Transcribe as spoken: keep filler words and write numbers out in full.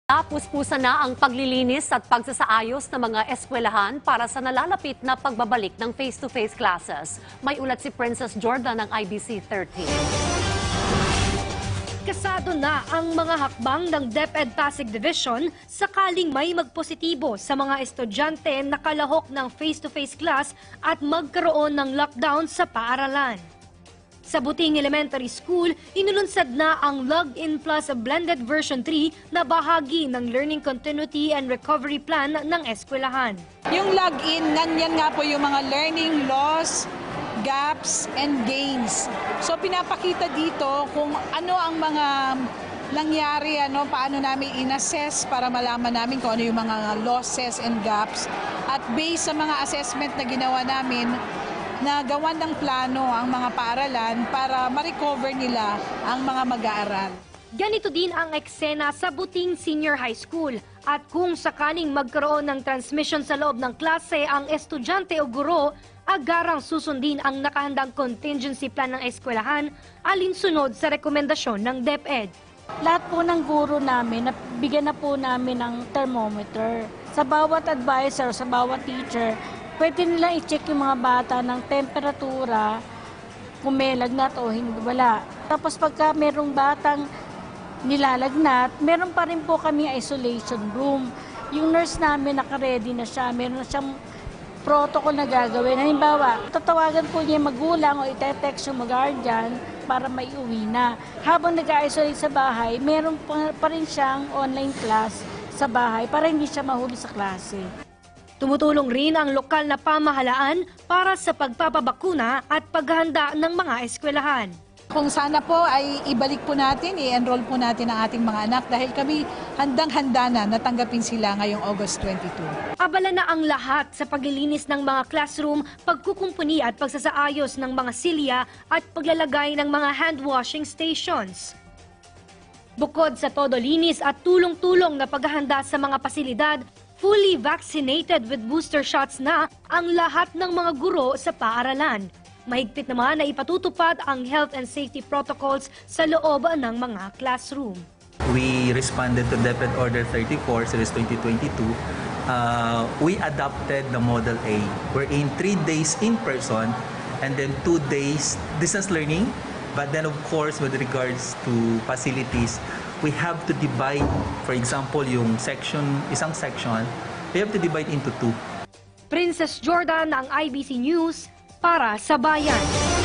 Tapos-pusa na ang paglilinis at pagsasaayos ng mga eskwelahan para sa nalalapit na pagbabalik ng face-to-face classes. May ulat si Princess Jordan ng I B C thirteen. Kasado na ang mga hakbang ng DepEd Pasig Division sakaling may magpositibo sa mga estudyante na kalahok ng face-to-face class at magkaroon ng lockdown sa paaralan. Sa Buting Elementary School, inulunsad na ang Log-in Plus Blended Version three na bahagi ng Learning Continuity and Recovery Plan ng eskwelahan. Yung log-in, nanyan nga po yung mga learning loss, gaps, and gains. So pinapakita dito kung ano ang mga nangyari, ano, paano namin in-assess para malaman namin kung ano yung mga losses and gaps. At based sa mga assessment na ginawa namin, na gawan ng plano ang mga paaralan para ma-recover nila ang mga mag-aaral. Ganito din ang eksena sa Buting Senior High School. At kung sakaling magkaroon ng transmission sa loob ng klase ang estudyante o guro, agarang susundin ang nakahandang contingency plan ng eskwelahan alinsunod sa rekomendasyon ng DepEd. Lahat po ng guro namin, bigyan na po namin ng thermometer. Sa bawat advisor, sa bawat teacher, pwede nilang i-check yung mga bata ng temperatura, kung may lagnat o hindi, wala. Tapos pagka merong batang nilalagnat, meron pa rin po kami isolation room. Yung nurse namin naka-ready na siya, meron na siyang protocol na gagawin. Halimbawa, tatawagan po niya magulang o ite-text yung mag-guardian para maiuwi na. Habang nag-isolate sa bahay, meron pa rin siyang online class sa bahay para hindi siya mahuli sa klase. Tumutulong rin ang lokal na pamahalaan para sa pagpapabakuna at paghahanda ng mga eskwelahan. Kung sana po ay ibalik po natin, i-enroll po natin ang ating mga anak dahil kami handang-handa na natanggapin sila ngayong August twenty-two. Abala na ang lahat sa paglilinis ng mga classroom, pagkukumpuni at pagsasaayos ng mga silya at paglalagay ng mga hand washing stations. Bukod sa todo linis at tulong-tulong na paghahanda sa mga pasilidad, fully vaccinated with booster shots na ang lahat ng mga guro sa paaralan. Mahigpit naman na ipatutupad ang health and safety protocols sa loob ng mga classroom. We responded to DepEd Order thirty-four, Series twenty twenty-two. Uh, we adopted the Model A. We're in three days in person and then two days distance learning. But then of course, with regards to facilities, we have to divide, for example, yung section, isang section, we have to divide into two. Princess Jordan ng I B C News para sa Bayan.